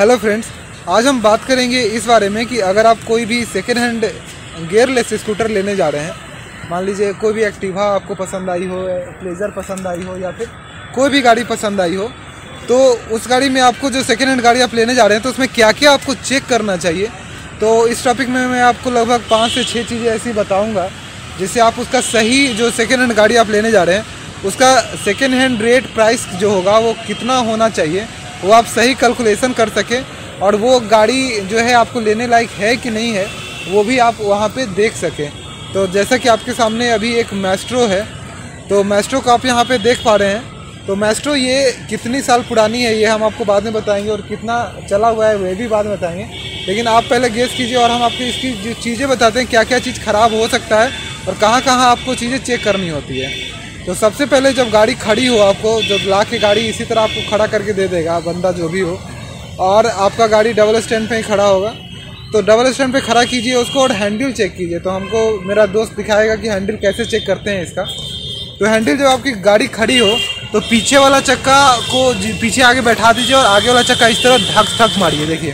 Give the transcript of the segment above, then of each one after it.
Hello friends, आज हम बात करेंगे इस बारे में कि अगर आप कोई भी सेकेंड हैंड गियरलेस स्कूटर लेने जा रहे हैं, मान लीजिए कोई भी एक्टिवा आपको पसंद आई हो, प्लेजर पसंद आई हो या फिर कोई भी गाड़ी पसंद आई हो, तो उस गाड़ी में आपको जो सेकेंड हैंड गाड़ी आप लेने जा रहे हैं तो उसमें क्या क्या आपको चेक करना चाहिए। तो इस टॉपिक में मैं आपको लगभग 5 से 6 चीज़ें ऐसी बताऊँगा जिससे आप उसका सही जो सेकेंड हैंड गाड़ी आप लेने जा रहे हैं उसका सेकेंड हैंड रेट प्राइस जो होगा वो कितना होना चाहिए, वो आप सही कैलकुलेशन कर सकें और वो गाड़ी जो है आपको लेने लायक है कि नहीं है वो भी आप वहाँ पे देख सकें। तो जैसा कि आपके सामने अभी एक मैस्ट्रो है, तो मैस्ट्रो को आप यहाँ पे देख पा रहे हैं। तो मैस्ट्रो ये कितनी साल पुरानी है ये हम आपको बाद में बताएंगे और कितना चला हुआ है वो भी बाद में बताएंगे, लेकिन आप पहले गेस कीजिए और हम आपको इसकी जो चीज़ें बताते हैं क्या क्या चीज़ ख़राब हो सकता है और कहाँ कहाँ आपको चीज़ें चेक करनी होती है। तो सबसे पहले जब गाड़ी खड़ी हो, आपको जब ला के गाड़ी इसी तरह आपको खड़ा करके दे देगा बंदा जो भी हो, और आपका गाड़ी डबल स्टैंड पे ही खड़ा होगा, तो डबल स्टैंड पे खड़ा कीजिए उसको और हैंडल चेक कीजिए। तो हमको मेरा दोस्त दिखाएगा कि हैंडल कैसे चेक करते हैं इसका। तो हैंडल जब आपकी गाड़ी खड़ी हो तो पीछे वाला चक्का को पीछे आगे बैठा दीजिए और आगे वाला चक्का इस तरह ढक ढक मारिए, देखिए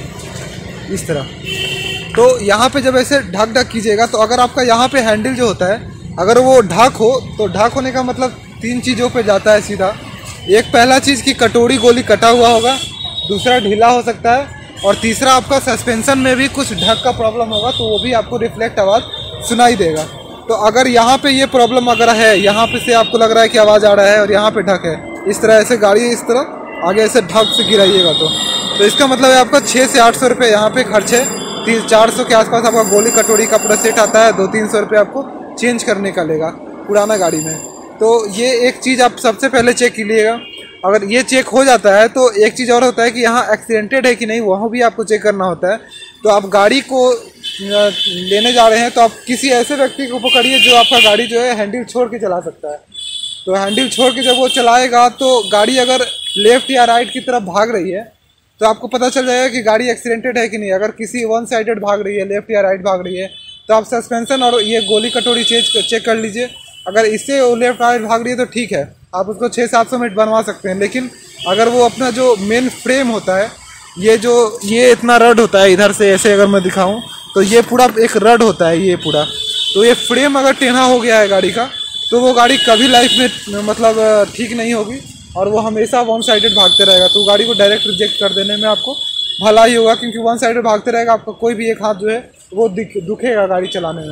इस तरह। तो यहाँ पे जब ऐसे ढक ढक कीजिएगा तो अगर आपका यहाँ पे हैंडल जो होता है अगर वो ढक हो तो ढक होने का मतलब 3 चीज़ों पे जाता है सीधा। एक पहला चीज़ कि कटोरी गोली कटा हुआ होगा, दूसरा ढीला हो सकता है, और तीसरा आपका सस्पेंशन में भी कुछ ढक का प्रॉब्लम होगा तो वो भी आपको रिफ्लेक्ट आवाज़ सुनाई देगा। तो अगर यहाँ पे ये प्रॉब्लम अगर है, यहाँ पे से आपको लग रहा है कि आवाज़ आ रहा है और यहाँ पे ढक है, इस तरह ऐसे गाड़ी इस तरह आगे ऐसे ढक से गिराइएगा तो इसका मतलब है आपका 600 से 800 रुपये यहाँ पे खर्च है। 300-400 के आसपास आपका गोली कटोरी का पूरा सेट आता है। 200-300 रुपये आपको चेंज करने का लेगा पुराना गाड़ी में। तो ये एक चीज़ आप सबसे पहले चेक कीजिएगा। अगर ये चेक हो जाता है तो एक चीज़ और होता है कि यहाँ एक्सीडेंटेड है कि नहीं, वहाँ भी आपको चेक करना होता है। तो आप गाड़ी को लेने जा रहे हैं तो आप किसी ऐसे व्यक्ति को पकड़िए जो आपका गाड़ी जो है हैंडल छोड़ के चला सकता है। तो हैंडल छोड़ के जब वो चलाएगा तो गाड़ी अगर लेफ़्ट या राइट की तरफ भाग रही है तो आपको पता चल जाएगा कि गाड़ी एक्सीडेंटेड है कि नहीं। अगर किसी वन साइडेड भाग रही है, लेफ़्ट या राइट भाग रही है, तो आप सस्पेंशन और ये गोली कटोरी चेक कर लीजिए। अगर इससे वो लेफ्ट राइट भाग रही है तो ठीक है, आप उसको 600-700 मिनट बनवा सकते हैं। लेकिन अगर वो अपना जो मेन फ्रेम होता है, ये इतना रड होता है, इधर से ऐसे अगर मैं दिखाऊं तो ये पूरा एक रड होता है ये पूरा, तो ये फ्रेम अगर टेढ़ा हो गया है गाड़ी का तो वो गाड़ी कभी लाइफ में मतलब ठीक नहीं होगी और वो हमेशा वन साइडेड भागते रहेगा। तो गाड़ी को डायरेक्ट रिजेक्ट कर देने में आपको भला ही होगा, क्योंकि वन साइडेड भागते रहेगा, आपका कोई भी एक हाथ जो है वो दुखेगा गाड़ी चलाने में।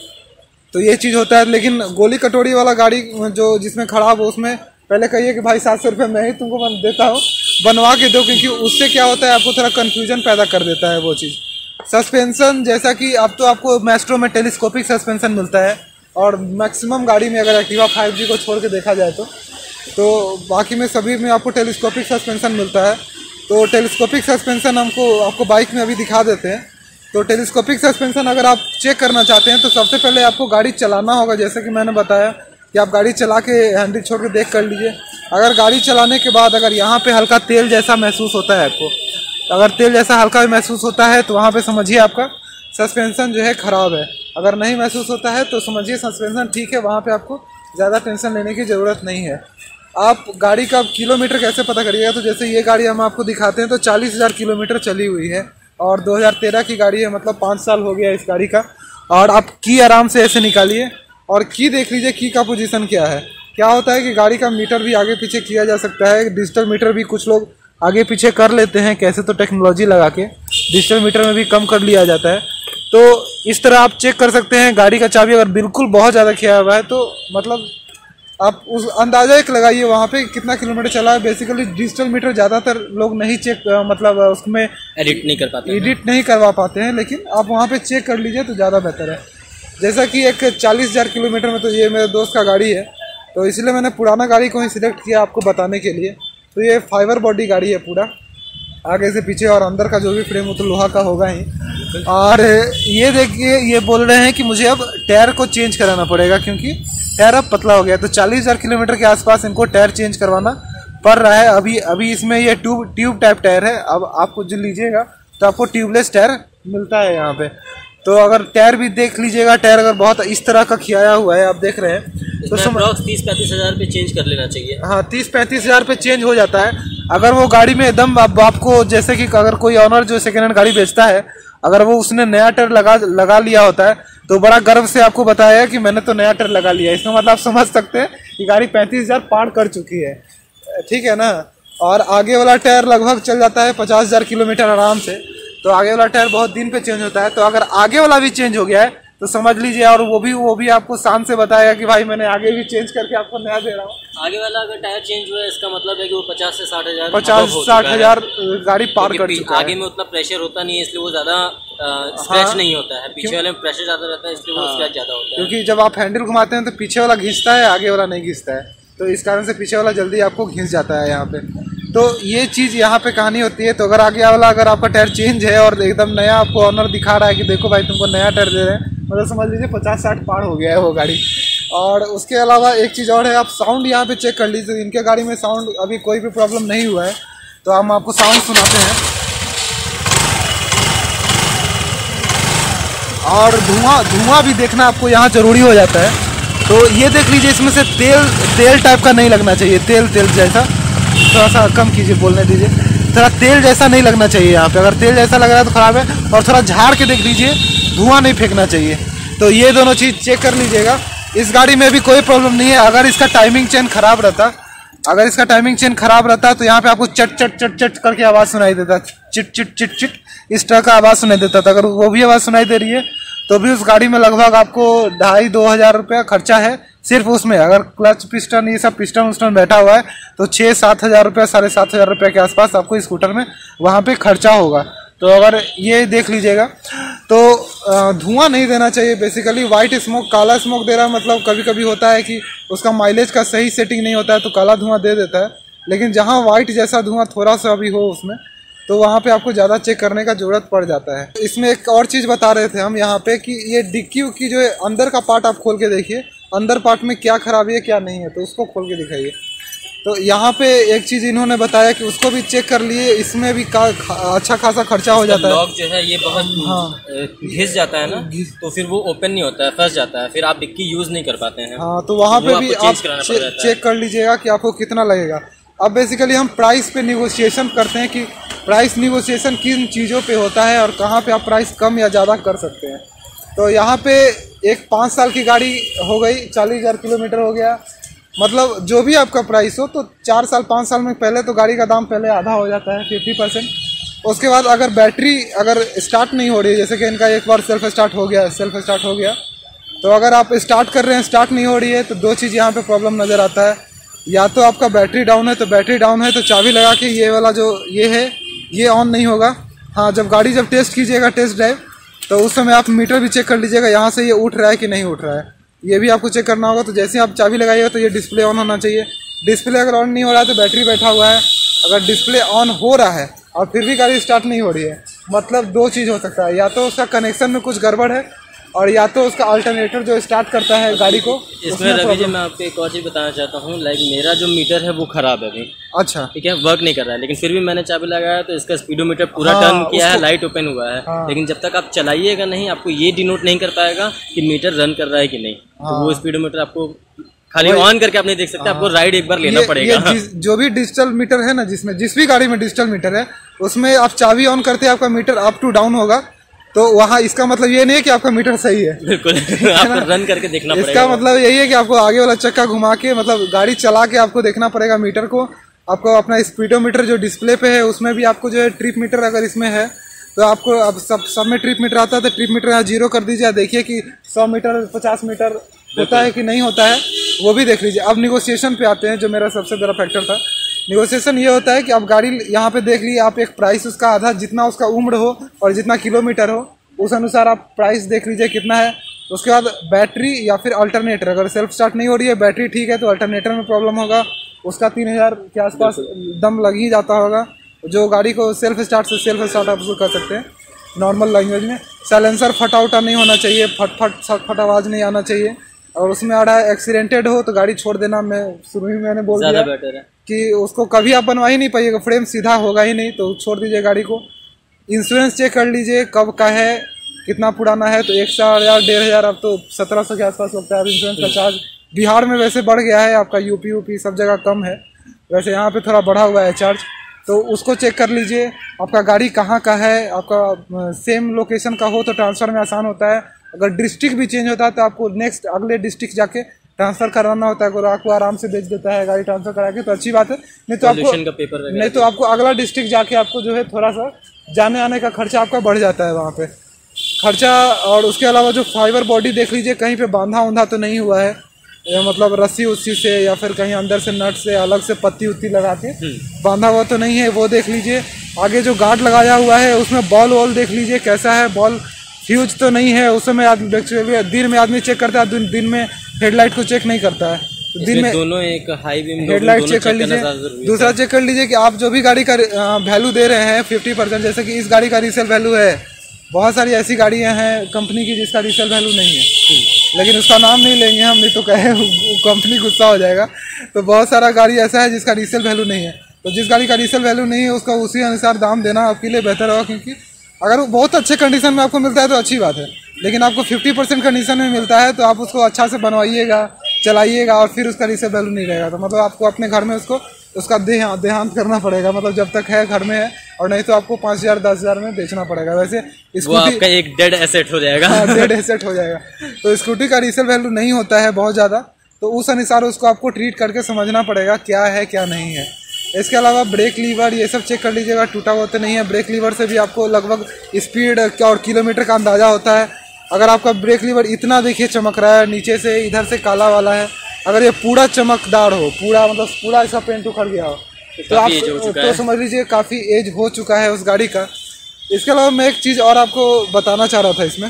तो ये चीज़ होता है। लेकिन गोली कटोरी वाला गाड़ी जो जिसमें खराब हो उसमें पहले कहिए कि भाई 700 रुपये मैं ही तुमको देता हूँ, बनवा के दो, क्योंकि उससे क्या होता है आपको थोड़ा कन्फ्यूजन पैदा कर देता है वो चीज़। सस्पेंशन जैसा कि अब तो आपको मैस्ट्रो में टेलीस्कोपिक सस्पेंशन मिलता है और मैक्सिमम गाड़ी में अगर एक्टिवा 5G को छोड़ के देखा जाए तो बाकी में सभी में आपको टेलीस्कोपिक सस्पेंशन मिलता है। तो टेलीस्कोपिक सस्पेंशन आपको बाइक में अभी दिखा देते हैं। तो टेलीस्कोपिक सस्पेंशन अगर आप चेक करना चाहते हैं तो सबसे पहले आपको गाड़ी चलाना होगा, जैसे कि मैंने बताया कि आप गाड़ी चला के हैंडल छोड़ के देख कर लीजिए। अगर गाड़ी चलाने के बाद अगर यहाँ पे हल्का तेल जैसा महसूस होता है आपको, अगर तेल जैसा हल्का महसूस होता है तो वहाँ पे समझिए आपका सस्पेंशन जो है ख़राब है। अगर नहीं महसूस होता है तो समझिए सस्पेंशन ठीक है, वहाँ पर आपको ज़्यादा टेंशन लेने की ज़रूरत नहीं है। आप गाड़ी का किलोमीटर कैसे पता करिएगा, तो जैसे ये गाड़ी हम आपको दिखाते हैं तो 40,000 किलोमीटर चली हुई है और 2013 की गाड़ी है, मतलब 5 साल हो गया इस गाड़ी का। और आप की आराम से ऐसे निकालिए और की देख लीजिए की का पोजीशन क्या है। क्या होता है कि गाड़ी का मीटर भी आगे पीछे किया जा सकता है, डिजिटल मीटर भी कुछ लोग आगे पीछे कर लेते हैं, कैसे तो टेक्नोलॉजी लगा के डिजिटल मीटर में भी कम कर लिया जाता है। तो इस तरह आप चेक कर सकते हैं। गाड़ी का चाबी अगर बिल्कुल बहुत ज़्यादा खिया हुआ है तो मतलब आप उस अंदाज़ा एक लगाइए वहाँ पे कितना किलोमीटर चला है। बेसिकली डिजिटल मीटर ज़्यादातर लोग नहीं चेक मतलब उसमें एडिट नहीं करवा पाते हैं, लेकिन आप वहाँ पे चेक कर लीजिए तो ज़्यादा बेहतर है। जैसा कि एक 40,000 किलोमीटर में तो ये मेरे दोस्त का गाड़ी है, तो इसलिए मैंने पुराना गाड़ी को ही सिलेक्ट किया आपको बताने के लिए। तो ये फाइबर बॉडी गाड़ी है पूरा, आगे से पीछे, और अंदर का जो भी फ्रेम वो तो लोहा का होगा ही। और ये देखिए ये बोल रहे हैं कि मुझे अब टायर को चेंज कराना पड़ेगा क्योंकि टायर अब पतला हो गया। तो 40,000 किलोमीटर के आसपास इनको टायर चेंज करवाना पड़ रहा है। अभी इसमें ये ट्यूब टाइप टायर है। अब आपको जो लीजिएगा तो आपको ट्यूबलेस टायर मिलता है यहाँ पे। तो अगर टायर भी देख लीजिएगा, टायर अगर बहुत इस तरह का खियाया हुआ है आप देख रहे हैं तो 30-35 हज़ार पे चेंज कर लेना चाहिए। हाँ 30-35 हज़ार पे चेंज हो जाता है। अगर वो गाड़ी में एकदम आपको जैसे कि अगर कोई ऑनर जो सेकेंड हैंड गाड़ी बेचता है, अगर वो उसने नया टायर लगा लिया होता है तो बड़ा गर्व से आपको बताया कि मैंने तो नया टायर लगा लिया। इसका मतलब आप समझ सकते हैं कि गाड़ी 35,000 पार कर चुकी है, ठीक है ना। और आगे वाला टायर लगभग चल जाता है 50,000 किलोमीटर आराम से। तो आगे वाला टायर बहुत दिन पे चेंज होता है। तो अगर आगे वाला भी चेंज हो गया है तो समझ लीजिए, और वो भी आपको शान से बताएगा कि भाई मैंने आगे भी चेंज करके आपको नया दे रहा हूँ। आगे वाला अगर टायर चेंज हुआ है इसका मतलब है कि वो 50 से 60,000 50-60,000 गाड़ी पार कर चुका है। आगे में उतना प्रेशर होता नहीं है, इसलिए वो ज्यादा स्क्रैच नहीं होता है। पीछे वाले में प्रेशर ज्यादा रहता है, इसलिए वो स्क्रैच ज्यादा होता है। क्योंकि जब आप हैंडल घुमाते हैं तो पीछे वाला घिसता है, आगे वाला नहीं घिसता है, तो इस कारण से पीछे वाला जल्दी आपको घिस जाता है यहाँ पे। तो ये चीज़ यहाँ पे कहानी होती है। तो अगर आगे वाला अगर आपका टायर चेंज है और एकदम नया आपको ऑनर दिखा रहा है कि देखो भाई तुमको नया टायर दे रहे हैं, मतलब समझ लीजिए 50-60 पार हो गया है वो गाड़ी। और उसके अलावा एक चीज़ और है, आप साउंड यहाँ पे चेक कर लीजिए। इनके गाड़ी में साउंड अभी कोई भी प्रॉब्लम नहीं हुआ है, तो हम आपको साउंड सुनाते हैं। और धुआं भी देखना आपको यहाँ ज़रूरी हो जाता है। तो ये देख लीजिए, इसमें से तेल टाइप का नहीं लगना चाहिए, तेल जैसा। थोड़ा सा कम कीजिए, बोलने दीजिए। थोड़ा तेल जैसा नहीं लगना चाहिए यहाँ पे। अगर तेल जैसा लग रहा है तो ख़राब है। और थोड़ा झाड़ के देख लीजिए, धुआं नहीं फेंकना चाहिए। तो ये दोनों चीज़ चेक कर लीजिएगा। इस गाड़ी में भी कोई प्रॉब्लम नहीं है। अगर इसका टाइमिंग चेन खराब रहता तो यहाँ पे आपको चट चट चट चट करके आवाज़ सुनाई देता, चिट चिट चिट चिट इस तरह का आवाज़ सुनाई देता था। अगर वो भी आवाज़ सुनाई दे रही है तो भी उस गाड़ी में लगभग आपको 2,500-2 हज़ार रुपया खर्चा है सिर्फ उसमें। अगर क्लच पिस्टन ये सब पिस्टन उस्टन बैठा हुआ है तो 6-7 हज़ार रुपया, 7.5 हज़ार रुपये के आसपास आपको स्कूटर में वहाँ पे खर्चा होगा। तो अगर ये देख लीजिएगा। तो धुआं नहीं देना चाहिए बेसिकली। वाइट स्मोक, काला स्मोक दे रहा है, मतलब कभी कभी होता है कि उसका माइलेज का सही सेटिंग नहीं होता है तो काला धुआं दे देता है। लेकिन जहाँ वाइट जैसा धुआं थोड़ा सा भी हो उसमें, तो वहाँ पे आपको ज़्यादा चेक करने का ज़रूरत पड़ जाता है। इसमें एक और चीज़ बता रहे थे हम यहाँ पे कि ये डिक्की की जो है अंदर का पार्ट आप खोल के देखिए, अंदर पार्ट में क्या खराबी है क्या नहीं है, तो उसको खोल के दिखाइए। तो यहाँ पे एक चीज़ इन्होंने बताया कि उसको भी चेक कर लिए, इसमें भी अच्छा खासा खर्चा हो जाता है। लॉक जो है ये बहुत घिस जाता है ना, तो फिर वो ओपन नहीं होता है, फंस जाता है, फिर आप डिक्की यूज़ नहीं कर पाते हैं। हाँ, तो वहाँ पे भी आप चेक कर लीजिएगा कि आपको कितना लगेगा। अब बेसिकली हम प्राइस पे निगोशिएशन करते हैं कि प्राइस निगोशिएशन किन चीज़ों पे होता है और कहाँ पे आप प्राइस कम या ज़्यादा कर सकते हैं। तो यहाँ पे एक 5 साल की गाड़ी हो गई, 40,000 किलोमीटर हो गया, मतलब जो भी आपका प्राइस हो, तो 4 साल 5 साल में पहले तो गाड़ी का दाम पहले आधा हो जाता है, 50%। उसके बाद अगर बैटरी अगर स्टार्ट नहीं हो रही है, जैसे कि इनका एक बार सेल्फ स्टार्ट हो गया, तो अगर आप स्टार्ट कर रहे हैं, स्टार्ट नहीं हो रही है, तो 2 चीज़ यहाँ पे प्रॉब्लम नज़र आता है। या तो आपका बैटरी डाउन है, तो बैटरी डाउन है तो चाबी लगा के ये वाला जो ये है ये ऑन नहीं होगा। हाँ, जब गाड़ी जब टेस्ट कीजिएगा, टेस्ट ड्राइव, तो उस समय आप मीटर भी चेक कर लीजिएगा, यहाँ से ये उठ रहा है कि नहीं उठ रहा है, ये भी आपको चेक करना होगा। तो जैसे आप चाबी लगाइएगा तो ये डिस्प्ले ऑन होना चाहिए। डिस्प्ले अगर ऑन नहीं हो रहा है तो बैटरी बैठा हुआ है। अगर डिस्प्ले ऑन हो रहा है और फिर भी गाड़ी स्टार्ट नहीं हो रही है, मतलब 2 चीज़ हो सकता है, या तो उसका कनेक्शन में कुछ गड़बड़ है और या तो उसका अल्टरनेटर जो स्टार्ट करता है गाड़ी को। इसमें रवि जी मैं आपको एक और चीज़ बताना चाहता हूँ, लाइक मेरा जो मीटर है वो ख़राब है अभी। अच्छा, ठीक है, वर्क नहीं कर रहा है, लेकिन फिर भी मैंने चाबी लगाया तो इसका स्पीडोमीटर पूरा टर्न किया है, लाइट ओपन हुआ है। लेकिन जब तक आप चलाइएगा नहीं, आपको ये डिनोट नहीं कर पाएगा कि मीटर रन कर रहा है कि नहीं। तो वो स्पीडोमीटर आपको खाली ऑन करके आप नहीं देख सकते, आपको राइड एक बार लेना पड़ेगा। जो भी डिजिटल मीटर है ना, जिसमें जिस भी गाड़ी में डिजिटल मीटर है, उसमें आप चाबी ऑन करते हैं आपका मीटर अप टू डाउन होगा, तो वहाँ इसका मतलब ये नहीं है कि आपका मीटर सही है। बिल्कुल आपको रन करके देखना पड़ेगा। इसका मतलब यही है कि आपको आगे वाला चक्का घुमा के, मतलब गाड़ी चला के आपको देखना पड़ेगा मीटर को। आपको अपना स्पीडोमीटर जो डिस्प्ले पे है उसमें भी आपको जो है ट्रिप मीटर अगर इसमें है तो आपको अब सब में ट्रिप मीटर आता है, तो ट्रिप मीटर यहाँ 0 कर दीजिए। देखिए कि 100 मीटर 50 मीटर होता है कि नहीं होता है, वो भी देख लीजिए। अब निगोशिएशन पे आते हैं, जो मेरा सबसे बड़ा फैक्टर था। निगोशिएशन ये होता है कि आप गाड़ी यहाँ पे देख लीजिए, आप एक प्राइस उसका आधा, जितना उसका उम्र हो और जितना किलोमीटर हो उस अनुसार आप प्राइस देख लीजिए कितना है। उसके बाद बैटरी या फिर अल्टरनेटर, अगर सेल्फ स्टार्ट नहीं हो रही है, बैटरी ठीक है, तो अल्टरनेटर में प्रॉब्लम होगा, उसका 3,000 के आसपास दम लग ही जाता होगा। जो गाड़ी को सेल्फ स्टार्ट आप उसको कर सकते हैं नॉर्मल लैंग्वेज में। साइलेंसर फटा उटा नहीं होना चाहिए, फट आवाज़ नहीं आना चाहिए। और उसमें आ रहा है एक्सीडेंटेड हो तो गाड़ी छोड़ देना, मैं शुरू ही मैंने बोल दिया कि उसको कभी आप बनवा ही नहीं पाइएगा, फ्रेम सीधा होगा ही नहीं, तो छोड़ दीजिए गाड़ी को। इंश्योरेंस चेक कर लीजिए कब का है, कितना पुराना है, तो 1,000 1,500 अब तो 1700 के आसपास लगता है अब इंश्योरेंस का चार्ज। बिहार में वैसे बढ़ गया है, आपका यूपी सब जगह कम है, वैसे यहाँ पे थोड़ा बढ़ा हुआ है चार्ज। तो उसको चेक कर लीजिए। आपका गाड़ी कहाँ का है, आपका सेम लोकेशन का हो तो ट्रांसफ़र में आसान होता है। अगर डिस्ट्रिक्ट भी चेंज होता है तो आपको नेक्स्ट अगले डिस्ट्रिक्ट जाके ट्रांसफ़र कराना होता है। अगर आपको आराम से बेच देता है गाड़ी ट्रांसफ़र करा के तो अच्छी बात है, नहीं तो आपको अगला डिस्ट्रिक्ट जाके आपको जो है थोड़ा सा जाने आने का खर्चा आपका बढ़ जाता है वहाँ पे खर्चा। और उसके अलावा जो फाइबर बॉडी देख लीजिए, कहीं पे बांधा उंधा तो नहीं हुआ है, मतलब रस्सी उस्सी से या फिर कहीं अंदर से नट से अलग से पत्ती उत्ती लगा के बांधा हुआ तो नहीं है, वो देख लीजिए। आगे जो गार्ड लगाया हुआ है उसमें बॉल वॉल देख लीजिए कैसा है, बॉल फ्यूज तो नहीं है। उस समय दिन में आदमी चेक करता है, दिन में हेडलाइट को चेक नहीं करता है। तो दिन में दोनों एक हाई बीम हेडलाइट चेक कर लीजिए। दूसरा चेक कर लीजिए कि आप जो भी गाड़ी का वैल्यू दे रहे हैं 50%, जैसे कि इस गाड़ी का रीसेल वैल्यू है, बहुत सारी ऐसी गाड़ियां हैं कंपनी की जिसका रीसेल वैल्यू नहीं है, लेकिन उसका नाम नहीं लेंगे हम, नहीं तो कहे कंपनी गुस्सा हो जाएगा। तो बहुत सारा गाड़ी ऐसा है जिसका रीसेल वैल्यू नहीं है, तो जिस गाड़ी का रीसेल वैल्यू नहीं है उसका उसी अनुसार दाम देना आपके लिए बेहतर होगा। क्योंकि अगर वो बहुत अच्छे कंडीशन में आपको मिलता है तो अच्छी बात है, लेकिन आपको 50% कंडीशन में मिलता है तो आप उसको अच्छा से बनवाइएगा, चलाइएगा और फिर उसका रीसेल वैल्यू नहीं रहेगा तो मतलब आपको अपने घर में उसका देहांत करना पड़ेगा, मतलब जब तक है घर में है, और नहीं तो आपको 5,000 10,000 में बेचना पड़ेगा। वैसे वो आपका एक डेड एसेट हो जाएगा। हाँ, डेड एसेट हो जाएगा। तो स्कूटी का रीसेल वैल्यू नहीं होता है बहुत ज़्यादा, तो उस अनुसार उसको आपको ट्रीट करके समझना पड़ेगा क्या है क्या नहीं है। इसके अलावा ब्रेक लीवर ये सब चेक कर लीजिएगा, टूटा हुआ तो नहीं है। ब्रेक लीवर से भी आपको लगभग स्पीड और किलोमीटर का अंदाज़ा होता है। अगर आपका ब्रेक लीवर इतना देखिए चमक रहा है, नीचे से इधर से काला वाला है, अगर ये पूरा चमकदार हो, पूरा मतलब पूरा इसका पेंट उखड़ गया हो तो आप तो समझ लीजिए काफ़ी एज हो चुका है उस गाड़ी का। इसके अलावा मैं एक चीज़ और आपको बताना चाह रहा था इसमें,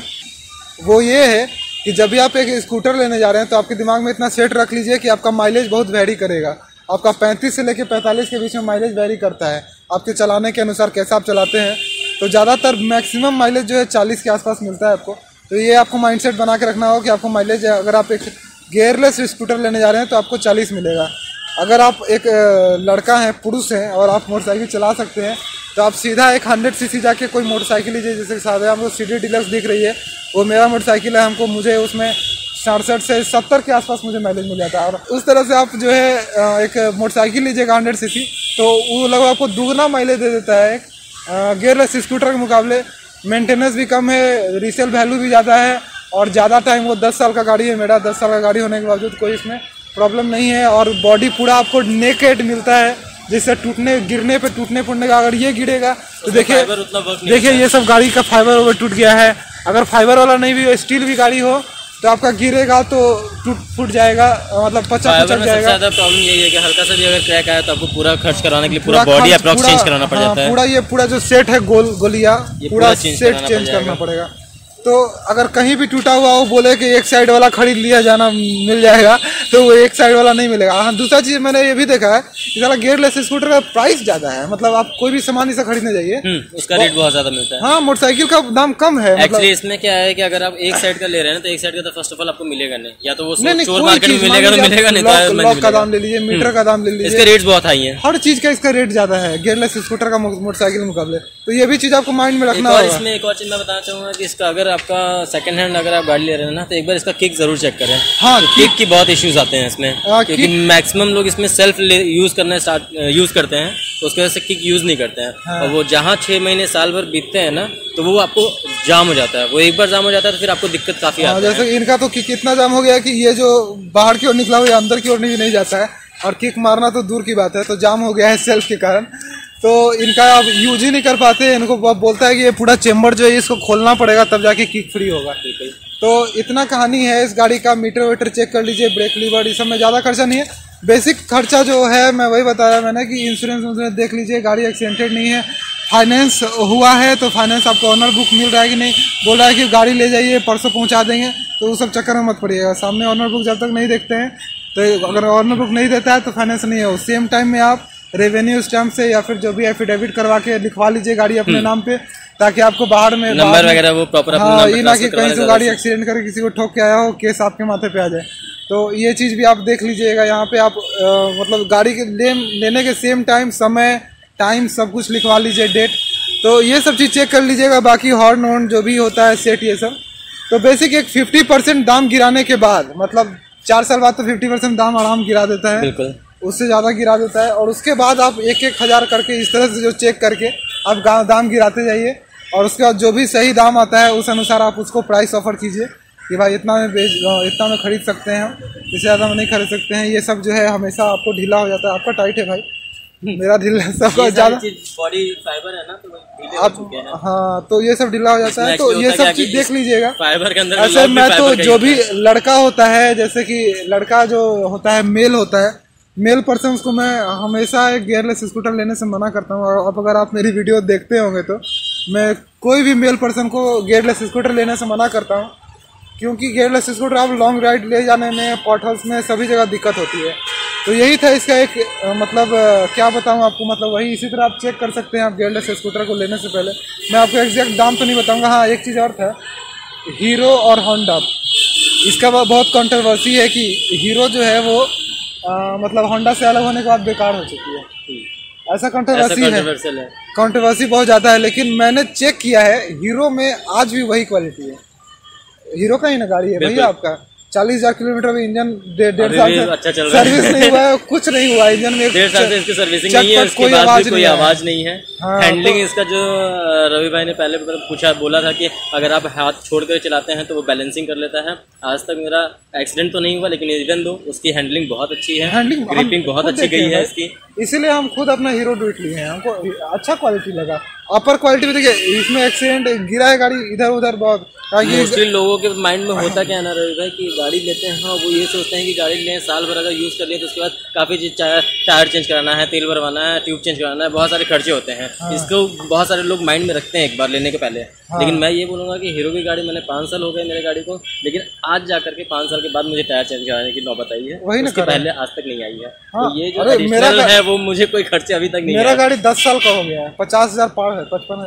वो ये है कि जब भी आप एक स्कूटर लेने जा रहे हैं तो आपके दिमाग में इतना सेट रख लीजिए कि आपका माइलेज बहुत वेरी करेगा। आपका 35 से लेकर 45 के बीच में माइलेज वेरी करता है, आपके चलाने के अनुसार कैसा आप चलाते हैं। तो ज़्यादातर मैक्सिमम माइलेज जो है 40 के आसपास मिलता है आपको। तो ये आपको माइंडसेट बना के रखना होगा कि आपको माइलेज, अगर आप एक गियरलेस स्कूटर लेने जा रहे हैं तो आपको 40 मिलेगा। अगर आप एक लड़का हैं, पुरुष हैं और आप मोटरसाइकिल चला सकते हैं तो आप सीधा एक 100 सीसी जाके कोई मोटरसाइकिल लीजिए। जैसे साथ हमको सिटी डीलक्स दिख रही है, वो मेरा मोटरसाइकिल है, मुझे उसमें 67 से 70 के आसपास मुझे माइलेज मिल जाता है। और उस तरह से आप जो है एक मोटरसाइकिल लीजिएगा 100 सीसी तो वो लगभग आपको दुगना माइलेज दे देता है एक गियरलेस स्कूटर के मुकाबले। मेंटेनेंस भी कम है, रीसेल वैल्यू भी ज़्यादा है और ज़्यादा टाइम, वो 10 साल का गाड़ी है मेरा, 10 साल का गाड़ी होने के बावजूद कोई इसमें प्रॉब्लम नहीं है। और बॉडी पूरा आपको नेकेड मिलता है, जिससे गिरने पे टूटने फूटने का, अगर ये गिरेगा तो देखिए ये सब गाड़ी का फाइबर ओवर टूट गया है। अगर फाइबर वाला नहीं भी हो, स्टील भी गाड़ी हो तो आपका गिरेगा तो फूट जाएगा, मतलब पचक जाएगा। सबसे ज़्यादा प्रॉब्लम यही है कि हल्का सा भी अगर क्रैक आया तो आपको पूरा खर्च कराने के लिए पूरा बॉडी अप्रॉक्स चेंज कराना पड़ जाता है। पूरा जो सेट है गोलिया पूरा सेट चेंज करना पड़ेगा। तो अगर कहीं भी टूटा हुआ हो, बोले कि एक साइड वाला खरीद लिया जाना मिल जाएगा, तो वो एक साइड वाला नहीं मिलेगा। हाँ, दूसरा चीज़ मैंने ये भी देखा है कि साला गियरलेस स्कूटर का प्राइस ज़्यादा है, मतलब आप कोई भी सामान इसे खरीदने जाइए उसका रेट बहुत ज़्यादा मिलता है। हाँ, मोटरसाइकिल का दाम कम है। एक्चुअली इसमें क्या है कि अगर आप एक साइड का ले रहे हैं तो एक साइड का तो फर्स्ट ऑफ ऑल आपको मिलेगा नहीं, या तो वो चोर मार्केट में मिलेगा तो मिलेगा नहीं, लॉक का दाम ले लीजिए, मीटर का दाम ले लीजिए, इसके रेट बहुत हाई है। हर चीज़ का इसका रेट ज़्यादा है गियरलेस स्कूटर का मोटरसाइकिल के मुकाबले। तो ये भी चीज़ आपको माइंड में रखना होगा। इसमें एक और चीज़ मैं बताना चाहूँगा कि इसका अगर आपका सेकंड हैंड अगर आप गाड़ी ले रहे हैं ना तो एक बार इसका किक जरूर चेक करें। हाँ, तो किक की बहुत इश्यूज आते हैं इसमें, क्योंकि मैक्सिमम लोग इसमें सेल्फ यूज करते हैं तो उसकी वजह से किक यूज नहीं करते हैं। हाँ। और वो जहाँ 6 महीने साल भर बीतते हैं ना तो वो आपको जाम हो जाता है, वो एक बार जाम हो जाता है तो फिर आपको दिक्कत काफी आती है। जैसे इनका तो किक इतना जाम हो गया कि ये जो बाहर की ओर निकला हुआ अंदर की ओर नहीं जाता है, और किक मारना तो दूर की बात है, तो जाम हो गया है सेल्फ के कारण। तो इनका अब यूज ही नहीं कर पाते। इनको बोलता है कि ये पूरा चेम्बर जो है इसको खोलना पड़ेगा तब जाके किक फ्री होगा। तो इतना कहानी है इस गाड़ी का। मीटर वेटर चेक कर लीजिए, ब्रेक लीवर, इस सब में ज़्यादा खर्चा नहीं है। बेसिक खर्चा जो है मैं वही बताया मैंने कि इंश्योरेंस देख लीजिए, गाड़ी एक्सीडेंटेड नहीं है, फाइनेंस हुआ है तो फाइनेंस आपको ऑनर बुक मिल रहा है कि नहीं, बोल रहा है कि गाड़ी ले जाइए परसों पहुंचा देंगे, तो उस सब चक्कर में मत पड़िएगा। सामने ऑनर बुक जब तक नहीं देखते हैं, तो अगर ऑनर बुक नहीं देता है तो फाइनेंस नहीं है। उस सेम टाइम में आप रेवेन्यू स्टैम्प से या फिर जो भी एफिडेविट करवा के लिखवा लीजिए गाड़ी अपने नाम पे, ताकि आपको बाहर में नंबर वगैरह वो प्रॉपर अपने नाम पे, ये ना कि कहीं से गाड़ी एक्सीडेंट करके किसी को ठोक के आया हो, केस आपके माथे पे आ जाए। तो ये चीज़ भी आप देख लीजिएगा। यहाँ पे आप मतलब गाड़ी के लेने के सेम टाइम समय टाइम सब कुछ लिखवा लीजिए, डेट, तो ये सब चीज़ चेक कर लीजिएगा। बाकी हॉर्न वॉर्न जो भी होता है सेट, ये सब तो बेसिक एक 50% दाम गिराने के बाद, मतलब 4 साल बाद तो 50% दाम आराम गिरा देता है। बिल्कुल। उससे ज़्यादा गिरा देता है। और उसके बाद आप 1-1 हज़ार करके इस तरह से जो चेक करके आप दाम गिराते जाइए, और उसके बाद जो भी सही दाम आता है उस अनुसार आप उसको प्राइस ऑफर कीजिए कि भाई इतना में खरीद सकते हैं हम, इससे ज़्यादा में नहीं खरीद सकते हैं। ये सब जो है हमेशा आपको ढीला हो जाता है। आपका टाइट है भाई, मेरा ढीला, सबका ज़्यादा बॉडी फाइबर है ना, तो ढीले आप हो चुके हैं। हाँ, तो ये सब ढीला हो जाता है। तो ये सब चीज़ देख लीजिएगा। फाइबर के अंदर ऐसे मैं तो जो भी लड़का होता है, जैसे कि लड़का जो होता है मेल होता है, मेल पर्सन को मैं हमेशा एक गियरलेस स्कूटर लेने से मना करता हूँ। और अब अगर आप मेरी वीडियो देखते होंगे तो मैं कोई भी मेल पर्सन को गियरलेस स्कूटर लेने से मना करता हूँ, क्योंकि गियरलेस स्कूटर आप लॉन्ग राइड ले जाने में, पॉटहोल्स में, सभी जगह दिक्कत होती है। तो यही था इसका एक मतलब क्या बताऊँ आपको, मतलब वही इसी तरह आप चेक कर सकते हैं आप गियरलेस स्कूटर को लेने से पहले। मैं आपको एग्जैक्ट दाम तो नहीं बताऊँगा। हाँ, एक चीज़ और था, हीरो और होंडा, इसका बहुत कंट्रोवर्सी है कि हीरो जो है वो मतलब होंडा से अलग होने के बाद बेकार हो चुकी है। ऐसा कंट्रोवर्सी है, कंट्रोवर्सी बहुत ज़्यादा है। लेकिन मैंने चेक किया है, हीरो में आज भी वही क्वालिटी है। हीरो का ही ना गाड़ी है भैया, आपका 40,000 किलोमीटर में इंजन 1.5 साल से अच्छा चल रहा है। सर्विस नहीं हुआ है, कुछ नहीं हुआ इंजन में, 1.5 साल से इसकी सर्विसिंग नहीं है, उसके बाद भी कोई आवाज़ नहीं है। हाँ, हैंडलिंग इसका जो रवि भाई ने पहले बोला था कि अगर आप हाथ छोड़कर चलाते हैं तो वो बैलेंसिंग कर लेता है। आज तक मेरा एक्सीडेंट तो नहीं हुआ, लेकिन इवन दो उसकी हैंडलिंग बहुत अच्छी है, ग्रिपिंग बहुत अच्छी गई है इसकी, इसीलिए हम खुद अपना हीरो डुइट लिए हैं। हमको अच्छा क्वालिटी लगा। अपर क्वालिटी भी देखिए, इसमें एक्सीडेंट गिरा है गाड़ी इधर उधर बहुत। मोस्टली लोगों के माइंड में होता क्या है ना रवि भाई, कि गाड़ी लेते हैं, हाँ वो ये सोचते हैं कि गाड़ी लें, साल भर अगर यूज़ कर लिया तो उसके बाद काफ़ी चीज़, टायर चेंज कराना है, तेल भरवाना है, ट्यूब चेंज कराना है, बहुत सारे खर्चे होते हैं। इसको बहुत सारे लोग माइंड में रखते हैं एक बार लेने के पहले। लेकिन मैं ये बोलूँगा कि हीरो की गाड़ी, मैंने 5 साल हो गए मेरे गाड़ी को, लेकिन आज जाकर के 5 साल के बाद मुझे टायर चेंज कराने की नौबत आई है, उसके पहले आज तक नहीं आई है। तो ये जो एडिशनल है वो मुझे कोई खर्चे अभी तक नहीं। मेरा गाड़ी 10 साल का हो गया है, 50,000 पार है,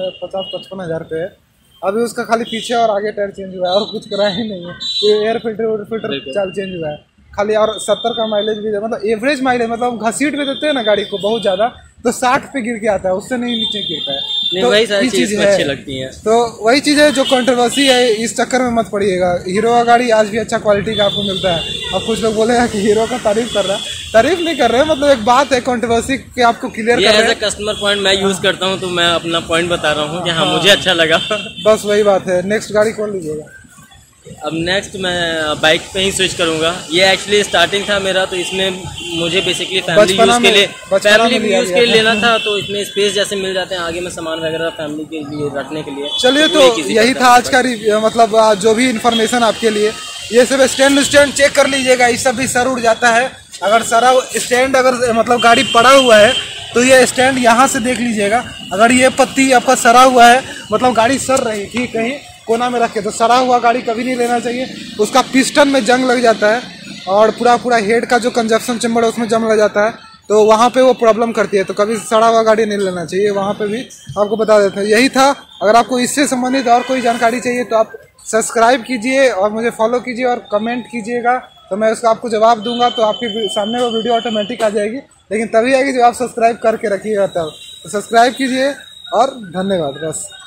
55 हज़ार पे है। अभी उसका खाली पीछे और आगे टायर चेंज हुआ है, और कुछ कराया ही नहीं है। ये एयर फिल्टर चाल चेंज हुआ है खाली, और 70 का माइलेज भी है, मतलब एवरेज माइलेज, मतलब घसीट में देते हैं ना गाड़ी को बहुत ज़्यादा, तो 60 पे गिर के आता है, उससे नहीं नीचे गिरता है। तो वही सारी चीज़ें अच्छी लगती हैं। तो वही चीज़ है जो कंट्रोवर्सी है, इस चक्कर में मत पड़िएगा। हीरो का गाड़ी आज भी अच्छा क्वालिटी का आपको मिलता है। अब कुछ लोग बोलेगा कि हीरो का तारीफ कर रहा है, तारीफ नहीं कर रहे हैं, मतलब एक बात है कंट्रोवर्सी के आपको क्लियर कर रहे हैं। कस्टमर पॉइंट मैं यूज़ करता हूँ, तो मैं अपना पॉइंट बता रहा हूँ कि हाँ मुझे अच्छा लगा। बस वही बात है। नेक्स्ट गाड़ी कौन लीजिएगा? अब नेक्स्ट मैं बाइक पे ही स्विच करूंगा। ये एक्चुअली स्टार्टिंग था मेरा, तो इसमें मुझे बेसिकली फैमिली यूज़ के लिए लेना था। तो इसमें स्पेस जैसे मिल जाते हैं आगे में सामान वगैरह फैमिली के लिए रखने के लिए। चलिए, तो यही था आज का मतलब जो भी इन्फॉर्मेशन आपके लिए। ये सब स्टैंड चेक कर लीजिएगा, इस सब भी सर उड़ जाता है। अगर सारा स्टैंड अगर मतलब गाड़ी पड़ा हुआ है तो ये स्टैंड यहाँ से देख लीजिएगा। अगर ये पत्ती आपका सरा हुआ है, मतलब गाड़ी सर रही थी कहीं कोना में रखे, तो सड़ा हुआ गाड़ी कभी नहीं लेना चाहिए। उसका पिस्टन में जंग लग जाता है, और पूरा हेड का जो कंजप्शन चैम्बर है उसमें जंग लग जाता है, तो वहाँ पे वो प्रॉब्लम करती है। तो कभी सड़ा हुआ गाड़ी नहीं लेना चाहिए, वहाँ पे भी आपको बता देते हैं। यही था। अगर आपको इससे संबंधित और कोई जानकारी चाहिए तो आप सब्सक्राइब कीजिए और मुझे फॉलो कीजिए और कमेंट कीजिएगा, तो मैं उसका आपको जवाब दूंगा। तो आपके सामने वो वीडियो ऑटोमेटिक आ जाएगी, लेकिन तभी आएगी जब आप सब्सक्राइब करके रखिएगा तब। तो सब्सक्राइब कीजिए और धन्यवाद। बस।